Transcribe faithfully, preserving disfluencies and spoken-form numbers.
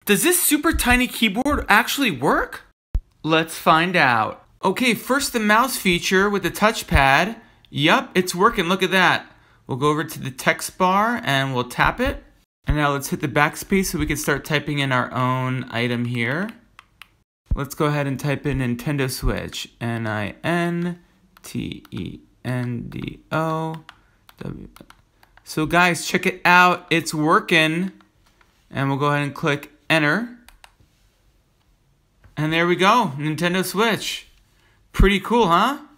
Does this super tiny keyboard actually work? Let's find out. Okay, first the mouse feature with the touchpad. Yup, it's working, look at that. We'll go over to the text bar and we'll tap it. And now let's hit the backspace so we can start typing in our own item here. Let's go ahead and type in Nintendo Switch. N I N T E N D O W. So guys, check it out. It's working. And we'll go ahead and click enter. And there we go, Nintendo Switch. Pretty cool, huh?